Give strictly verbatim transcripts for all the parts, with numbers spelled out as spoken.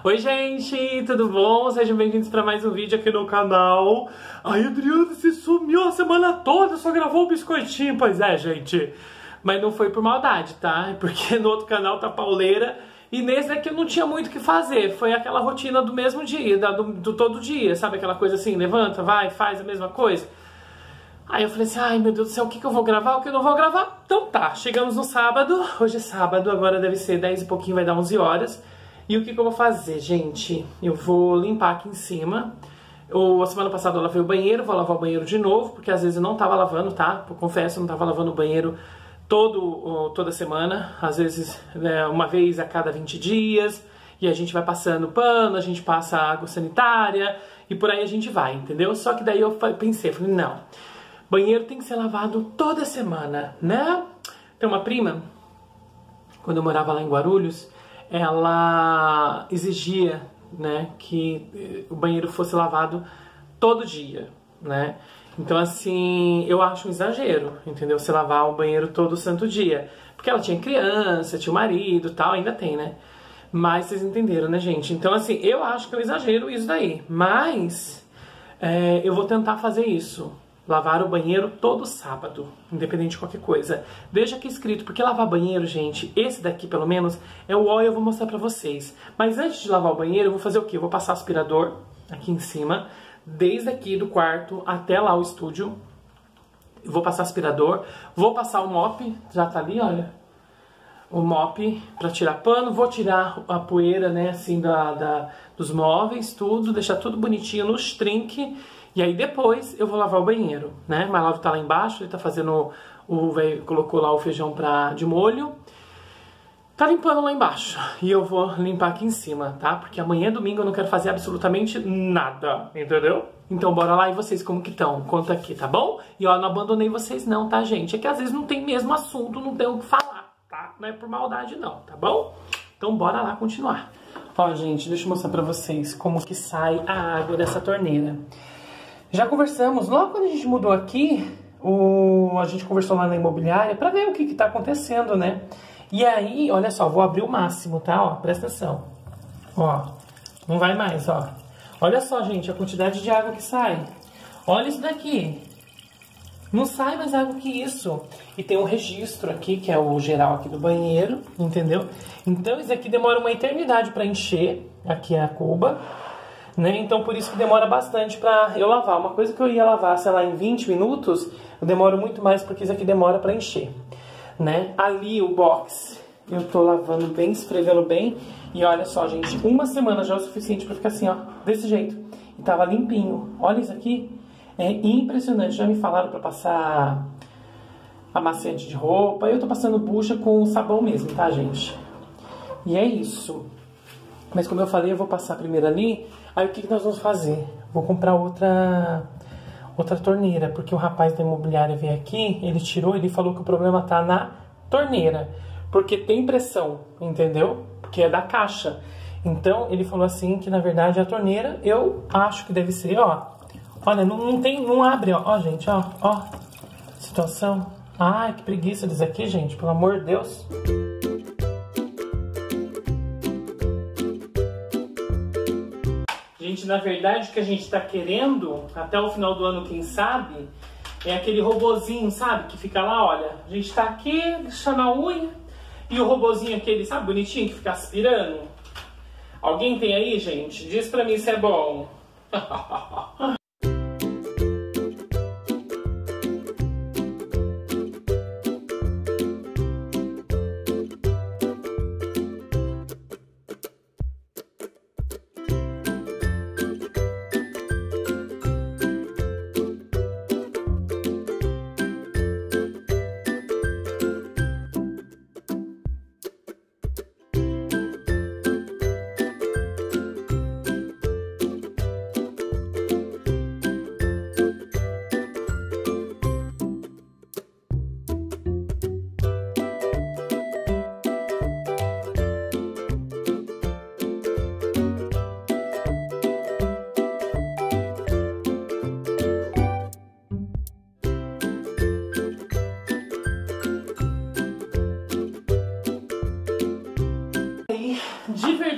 Oi gente, tudo bom? Sejam bem-vindos para mais um vídeo aqui no canal. Ai, Adriana, você sumiu a semana toda, só gravou um biscoitinho. Pois é, gente, mas não foi por maldade, tá? É porque no outro canal tá pauleira e nesse aqui eu não tinha muito o que fazer. Foi aquela rotina do mesmo dia, do, do todo dia, sabe? Aquela coisa assim, levanta, vai, faz a mesma coisa. Aí eu falei assim, ai meu Deus do céu, o que, que eu vou gravar, o que eu não vou gravar? Então tá, chegamos no sábado, hoje é sábado, agora deve ser dez e pouquinho, vai dar onze horas. E o que, que eu vou fazer, gente? Eu vou limpar aqui em cima. Eu, a semana passada eu lavei o banheiro, vou lavar o banheiro de novo, porque às vezes eu não tava lavando, tá? Eu confesso, eu não tava lavando o banheiro todo, toda semana. Às vezes, né, uma vez a cada vinte dias. E a gente vai passando pano, a gente passa água sanitária e por aí a gente vai, entendeu? Só que daí eu pensei, falei, não, banheiro tem que ser lavado toda semana, né? Tem uma prima, quando eu morava lá em Guarulhos, ela exigia, né, que o banheiro fosse lavado todo dia, né? Então, assim, eu acho um exagero, entendeu? Você lavar o banheiro todo santo dia. Porque ela tinha criança, tinha o marido e tal, ainda tem, né? Mas vocês entenderam, né, gente? Então, assim, eu acho que é um exagero isso daí. Mas é, eu vou tentar fazer isso. Lavar o banheiro todo sábado, independente de qualquer coisa. Deixa aqui escrito, porque lavar banheiro, gente, esse daqui pelo menos é o óleo, eu vou mostrar pra vocês. Mas antes de lavar o banheiro, eu vou fazer o quê? Eu vou passar aspirador aqui em cima, desde aqui do quarto até lá o estúdio. Eu vou passar aspirador, vou passar o mop, já tá ali, olha. O mop pra tirar pano, vou tirar a poeira, né, assim, da, da, dos móveis, tudo, deixar tudo bonitinho nos trinques. E aí depois eu vou lavar o banheiro, né? Mas Lavo tá lá embaixo, ele tá fazendo, o velho colocou lá o feijão pra, de molho. Tá limpando lá embaixo. E eu vou limpar aqui em cima, tá? Porque amanhã, domingo, eu não quero fazer absolutamente nada, entendeu? Então bora lá e vocês como que estão? Conta aqui, tá bom? E ó, não abandonei vocês não, tá, gente? É que às vezes não tem mesmo assunto, não tem o que falar, tá? Não é por maldade não, tá bom? Então bora lá continuar. Ó, gente, deixa eu mostrar pra vocês como que sai a água dessa torneira. Já conversamos, logo quando a gente mudou aqui, o, a gente conversou lá na imobiliária pra ver o que que tá acontecendo, né? E aí, olha só, vou abrir o máximo, tá? Ó, presta atenção. Ó, não vai mais, ó. Olha só, gente, a quantidade de água que sai. Olha isso daqui. Não sai mais água que isso. E tem um registro aqui, que é o geral aqui do banheiro, entendeu? Então, isso aqui demora uma eternidade pra encher. Aqui é a cuba. Né? Então por isso que demora bastante pra eu lavar. Uma coisa que eu ia lavar, sei lá, em vinte minutos, eu demoro muito mais porque isso aqui demora pra encher, né? Ali o box, eu tô lavando bem, esfregando bem. E olha só, gente, uma semana já é o suficiente pra ficar assim, ó, desse jeito. E tava limpinho. Olha isso aqui, é impressionante. Já me falaram pra passar amaciante de roupa. Eu tô passando bucha com sabão mesmo, tá, gente? E é isso. Mas como eu falei, eu vou passar primeiro ali. Aí o que, que nós vamos fazer? Vou comprar outra outra torneira, porque o rapaz da imobiliária veio aqui, ele tirou, ele falou que o problema tá na torneira, porque tem pressão, entendeu? Porque é da caixa. Então ele falou assim que na verdade a torneira, eu acho que deve ser, ó. Olha, não, não tem, não abre, ó, ó, gente, ó, ó. Situação. Ai, que preguiça disso aqui, gente, pelo amor de Deus. Gente, na verdade, o que a gente tá querendo, até o final do ano, quem sabe, é aquele robozinho, sabe? Que fica lá, olha, a gente tá aqui, lixando a unha, e o robozinho aquele, sabe, bonitinho, que fica aspirando. Alguém tem aí, gente? Diz pra mim se é bom.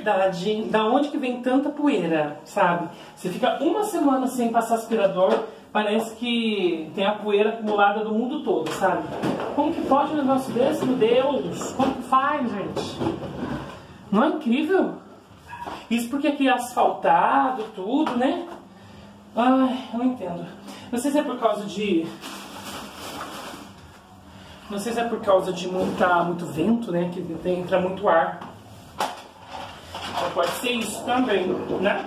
verdade, da onde que vem tanta poeira, sabe? Você fica uma semana sem passar aspirador, parece que tem a poeira acumulada do mundo todo, sabe? Como que pode um negócio desse, meu Deus? Como que faz, gente? Não é incrível? Isso porque aqui é asfaltado, tudo, né? Ai, eu não entendo. Não sei se é por causa de... Não sei se é por causa de muita, muito vento, né? Que tem, entra muito ar. Então pode ser isso também, né?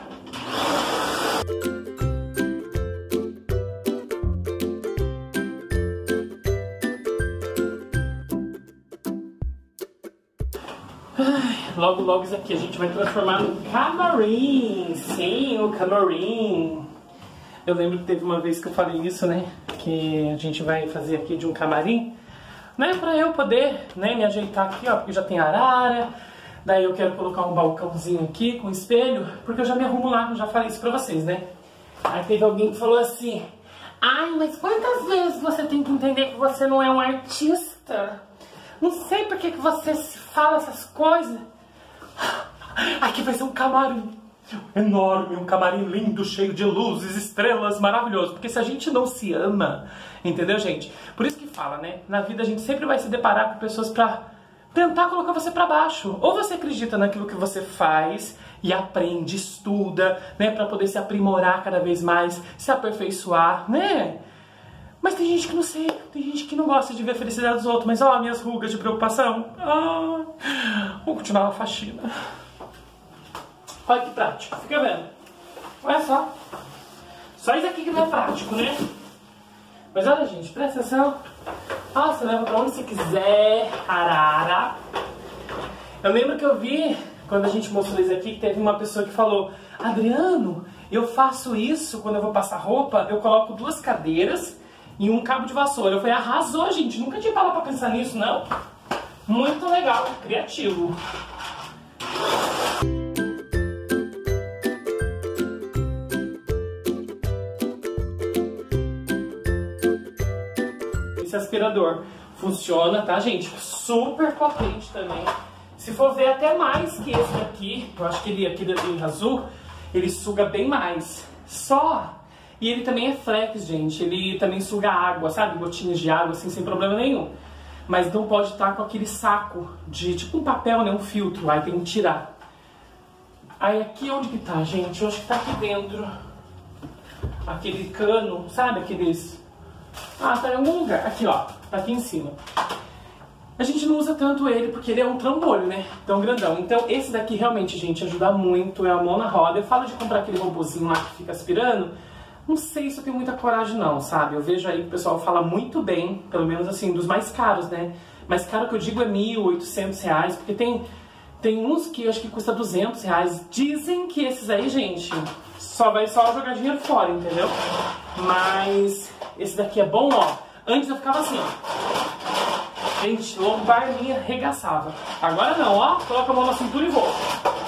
Ai, logo, logo isso aqui a gente vai transformar no camarim. Sim, o camarim. Eu lembro que teve uma vez que eu falei isso, né? Que a gente vai fazer aqui de um camarim, né, pra eu poder, né, me ajeitar aqui, ó, porque já tem arara. Daí eu quero colocar um balcãozinho aqui com espelho, porque eu já me arrumo lá, já falei isso pra vocês, né. Aí teve alguém que falou assim: ai, mas quantas vezes você tem que entender que você não é um artista? Não sei por que que você fala essas coisas. Aqui vai ser um camarim enorme, um camarim lindo, cheio de luzes, estrelas, maravilhoso. Porque se a gente não se ama, entendeu, gente? Por isso que fala, né? Na vida a gente sempre vai se deparar com pessoas pra tentar colocar você pra baixo. Ou você acredita naquilo que você faz e aprende, estuda, né? Pra poder se aprimorar cada vez mais, se aperfeiçoar, né? Mas tem gente que não sei, tem gente que não gosta de ver a felicidade dos outros. Mas ó, minhas rugas de preocupação. Ah, vou continuar a faxina. Olha que prático, fica vendo? Olha só. Só isso aqui que não é prático, né? Mas olha, gente, presta atenção. Ah, você leva pra onde você quiser. Arara. Eu lembro que eu vi, quando a gente mostrou isso aqui, que teve uma pessoa que falou: Adriano, eu faço isso quando eu vou passar roupa, eu coloco duas cadeiras e um cabo de vassoura. Eu falei: arrasou, gente. Nunca tinha parado pra pensar nisso, não. Muito legal, criativo. Esse aspirador funciona, tá, gente? Super potente também. Se for ver, até mais que esse daqui. Eu acho que ele aqui em azul, ele suga bem mais. Só. E ele também é flex, gente. Ele também suga água, sabe? Gotinhas de água, assim, sem problema nenhum. Mas não pode estar com aquele saco de, tipo um papel, né? Um filtro. Aí tem que tirar. Aí aqui onde que tá, gente? Eu acho que tá aqui dentro. Aquele cano, sabe? Aqueles... Ah, tá em algum lugar. Aqui, ó. Tá aqui em cima. A gente não usa tanto ele porque ele é um trambolho, né? Tão grandão. Então esse daqui realmente, gente, ajuda muito. É a mão na roda. Eu falo de comprar aquele robozinho lá que fica aspirando. Não sei se eu tenho muita coragem não, sabe? Eu vejo aí que o pessoal fala muito bem. Pelo menos assim, dos mais caros, né? Mais caro que eu digo é mil e oitocentos reais. Porque tem, tem uns que eu acho que custa duzentos reais. Dizem que esses aí, gente, só vai só jogar dinheiro fora, entendeu? Mas... esse daqui é bom, ó. Antes eu ficava assim, ó. Gente, lombar minha arregaçava. Agora não, ó. Coloca a mão na cintura e voa.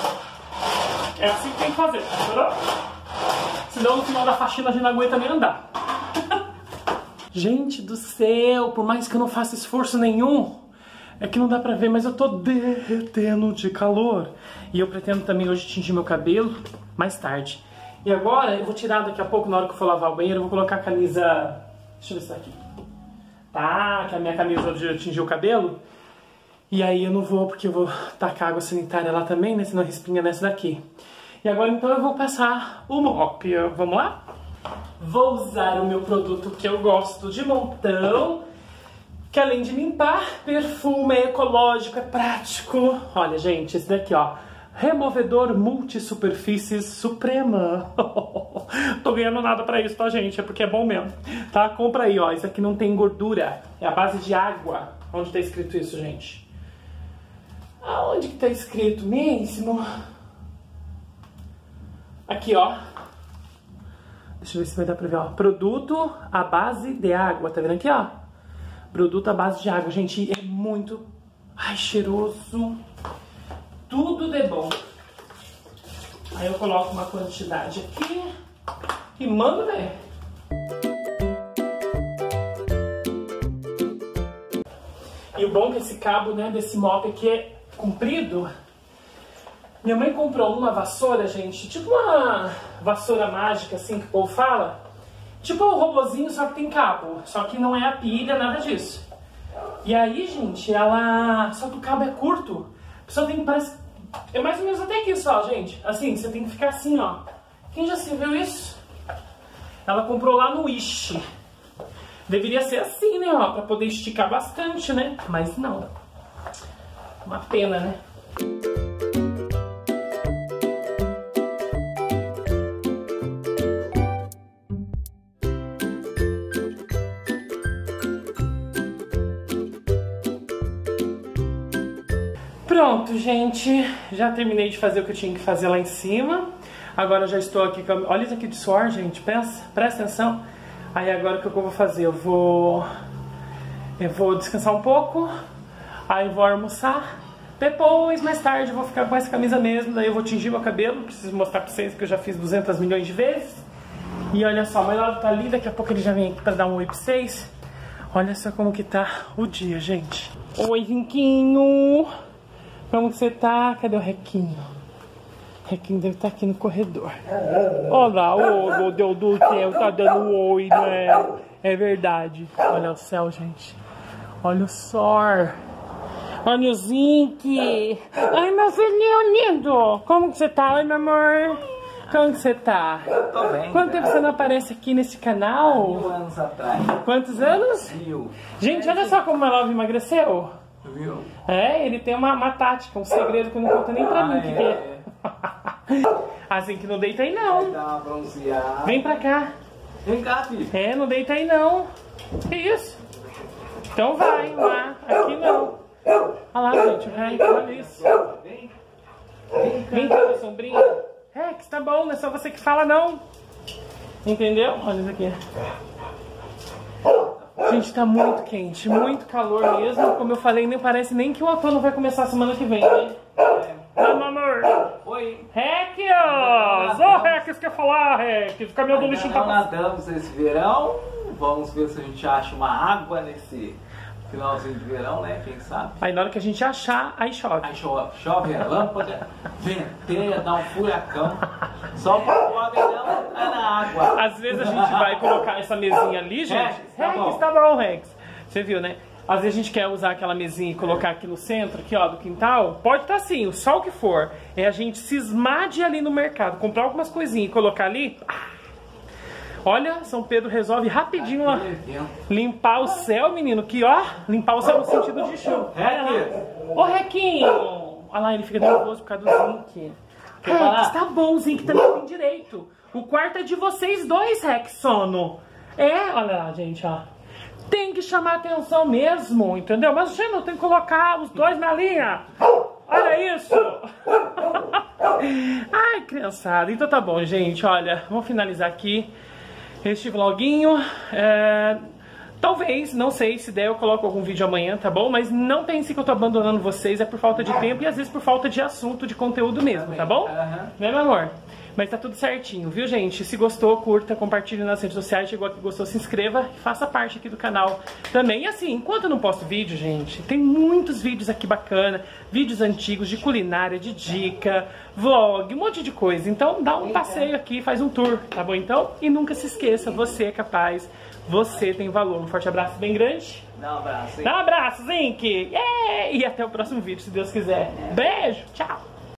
É assim que tem que fazer, entendeu? Senão no final da faxina a gente não aguenta nem andar. Gente do céu, por mais que eu não faça esforço nenhum, é que não dá pra ver, mas eu tô derretendo de calor. E eu pretendo também hoje tingir meu cabelo mais tarde. E agora eu vou tirar daqui a pouco, na hora que eu for lavar o banheiro, eu vou colocar a camisa... Deixa eu ver se tá aqui. Tá, que é a minha camisa de tingir o cabelo. E aí eu não vou, porque eu vou tacar água sanitária lá também, né? Senão respinga nessa daqui. E agora então eu vou passar o mop. Vamos lá? Vou usar o meu produto que eu gosto de montão, que além de limpar, perfume, é ecológico, é prático. Olha, gente, esse daqui, ó. Removedor Multisuperfícies Suprema. Tô ganhando nada pra isso, tá, gente? É porque é bom mesmo. Tá? Compra aí, ó. Isso aqui não tem gordura. É a base de água. Onde tá escrito isso, gente? Aonde que tá escrito mesmo? Aqui, ó. Deixa eu ver se vai dar pra ver, ó. Produto à base de água. Tá vendo aqui, ó? Produto à base de água. Gente, é muito... ai, cheiroso. Tudo de bom. Aí eu coloco uma quantidade aqui e mando ver. E o bom é que esse cabo, né, desse mop aqui é comprido. Minha mãe comprou uma vassoura, gente, tipo uma vassoura mágica, assim, que o povo fala. Tipo um robozinho, só que tem cabo. Só que não é a pilha, nada disso. E aí, gente, ela... Só que o cabo é curto. A pessoa tem que... Parece... É mais ou menos até aqui só, gente. Assim, você tem que ficar assim, ó. Quem já se viu isso? Ela comprou lá no Wish. Deveria ser assim, né, ó. Pra poder esticar bastante, né? Mas não. Uma pena, né? Pronto, gente, já terminei de fazer o que eu tinha que fazer lá em cima. Agora já estou aqui com... Olha isso aqui de suor, gente, presta, presta atenção. Aí agora o que eu vou fazer? Eu vou... Eu vou descansar um pouco. Aí vou almoçar. Depois, mais tarde, eu vou ficar com essa camisa mesmo. Daí eu vou tingir meu cabelo. Preciso mostrar pra vocês que eu já fiz duzentos milhões de vezes. E olha só, o Mailado tá ali. Daqui a pouco ele já vem aqui pra dar um oi pra vocês. Olha só como que tá o dia, gente. Oi, Zinquinho. Como que você tá? Cadê o Requinho? O Requinho deve estar aqui no corredor. Olha, ô, meu Deus do céu, tá dando um oi, né? É verdade. Olha o céu, gente. Olha o sol. Olha o Zinque. Ai, meu filhinho lindo. Como que você tá? Oi, meu amor. Como que você tá? Eu tô bem. Quanto tempo você não aparece aqui nesse canal? Mil anos atrás. Quantos anos? Mil. Gente, olha só como a Love emagreceu. Viu? É, ele tem uma, uma tática, um segredo que não conta nem pra Ah, mim o que, é. que é. Assim que não deita aí não. Dá uma bronzeada. Vem pra cá. Vem cá, filho. É, não deita aí não. Que isso? Então vai lá. Aqui não. Olha lá, gente. Ai, olha isso. Vem. Vem cá na sombrinha. Rex, tá bom, não é só você que fala não. Entendeu? Olha isso aqui. Gente, tá muito quente, muito calor mesmo. Como eu falei, nem parece nem que o outono vai começar semana que vem, né? Oi, meu amor. Oi. Rex! Ô, Rex, quer falar, Rex? O caminhão do lixo Não tá... nadamos esse verão. Vamos ver se a gente acha uma água nesse finalzinho de verão, né? Quem sabe? Aí na hora que a gente achar, aí chove. Aí chove, chove, relâmpago, venteia, dá um furacão. Só o pobre dela tá na água. Às vezes a gente vai colocar essa mesinha ali, gente. Rex, tá Rex, bom. tá bom, Rex. Você viu, né? Às vezes a gente quer usar aquela mesinha e colocar aqui no centro, aqui ó, do quintal. Pode estar assim, o sol que for. É a gente cismar de ir ali no mercado, comprar algumas coisinhas e colocar ali. Olha, São Pedro resolve rapidinho lá. Limpar o céu, menino, que ó, limpar o céu no sentido de chuva. Olha lá. Ô, Requinho! Olha lá, ele fica nervoso por causa do Zinque. Rex, tá bom, o Zinque também tem direito. O quarto é de vocês dois, Rex, sono. É, olha lá, gente, ó. Tem que chamar atenção mesmo, entendeu? Mas você não tem que colocar os dois na linha. Olha isso. Ai, criançada. Então tá bom, gente, olha, vamos finalizar aqui este vloguinho. É... Talvez, não sei, se der eu coloco algum vídeo amanhã, tá bom? Mas não pense que eu tô abandonando vocês, é por falta de tempo e às vezes por falta de assunto, de conteúdo mesmo, tá bom? Uhum. Né, meu amor? Mas tá tudo certinho, viu, gente? Se gostou, curta, compartilhe nas redes sociais. Chegou aqui, gostou, se inscreva e faça parte aqui do canal também. E assim, enquanto eu não posto vídeo, gente, tem muitos vídeos aqui bacana, vídeos antigos de culinária, de dica, vlog, um monte de coisa. Então dá um passeio aqui, faz um tour, tá bom então? E nunca se esqueça, você é capaz, você tem valor. Um forte abraço bem grande. Dá um abraço, hein? Dá um abraço, Zinque! Yeah! E até o próximo vídeo, se Deus quiser. Beijo, tchau!